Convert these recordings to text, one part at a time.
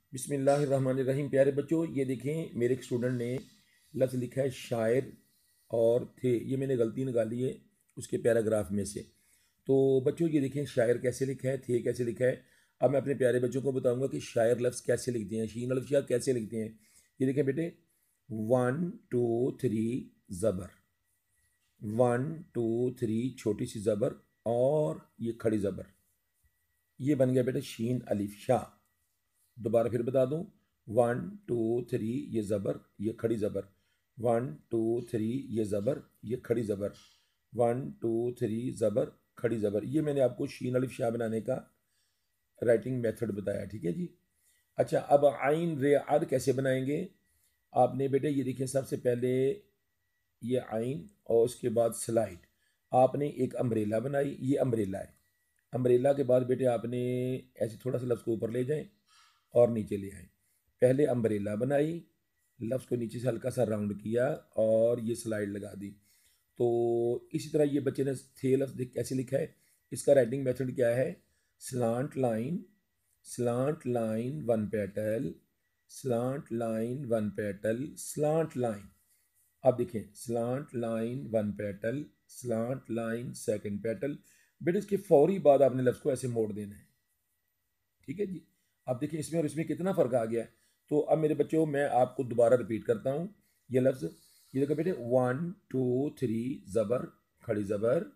बिस्मिल्लाहिर्रहमानिर्रहीम। प्यारे बच्चों, ये देखें मेरे एक स्टूडेंट ने लफ्ज़ लिखा है शायर और थे। ये मैंने गलती निकाली है उसके पैराग्राफ में से। तो बच्चों ये देखें शायर कैसे लिखा है, थे कैसे लिखा है। अब मैं अपने प्यारे बच्चों को बताऊंगा कि शायर लफ्ज़ कैसे लिखते हैं, शीन अल्फ या कैसे लिखते हैं। ये देखें बेटे, 1 2 3 ज़बर, 1 2 3 छोटी सी ज़बर और ये खड़ी ज़बर, ये बन गया बेटा शीन अलिफ शाह। दोबारा फिर बता दूं, 1 2 3 ये ज़बर, ये खड़ी ज़बर, 1 2 3 ये ज़बर, ये खड़ी ज़बर, 1 2 3 ज़बर खड़ी ज़बर। ये मैंने आपको शीन अलिफ शाह बनाने का राइटिंग मेथड बताया, ठीक है जी। अच्छा, अब आइन रे अद कैसे बनाएंगे। आपने बेटे ये देखिए, सबसे पहले ये आइन और उसके बाद स्लाइड। आपने एक अम्ब्रेला बनाई, ये अम्ब्रेला है। अम्ब्रेला के बाद बेटे आपने ऐसे थोड़ा सा लफ्ज़ को ऊपर ले जाएं और नीचे ले आए। पहले अम्ब्रेला बनाई, लफ्ज़ को नीचे से हल्का सा राउंड किया और ये स्लाइड लगा दी। तो इसी तरह ये बच्चे ने थे लफ्ज़ कैसे लिखा है। इसका राइटिंग मेथड क्या है, slant line, slant line one petal, slant line one petal, slant line. अब देखें, slant line one petal, slant line second petal. बेटे इसके फौरी बाद आपने लफ्ज़ को ऐसे मोड़ देना है, ठीक है जी। अब देखिए इसमें और इसमें कितना फ़र्क आ गया है। तो अब मेरे बच्चों मैं आपको दोबारा रिपीट करता हूँ ये लफ्ज़। ये देखो बेटे, 1 2 3 ज़बर, खड़ी ज़बर,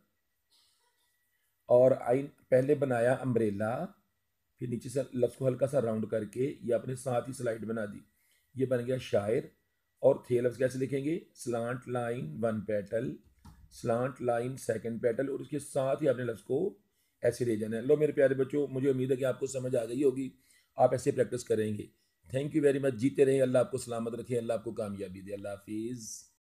और आई पहले बनाया अम्ब्रेला, फिर नीचे से लफ्ज़ को हल्का सा राउंड करके ये अपने साथ ही स्लाइड बना दी। ये बन गया शायर। और थे लफ्ज़ कैसे लिखेंगे, slant line one petal, slant line second petal, और उसके साथ ही आपने लफ्ज़ को ऐसे ले जाना है। लो मेरे प्यारे बच्चों, मुझे उम्मीद है कि आपको समझ आ गई होगी। आप ऐसे प्रैक्टिस करेंगे। Thank you very much. जीते रहें, अल्लाह आपको सलामत रखे, अल्लाह आपको कामयाबी दे। अल्लाह हाफिज़।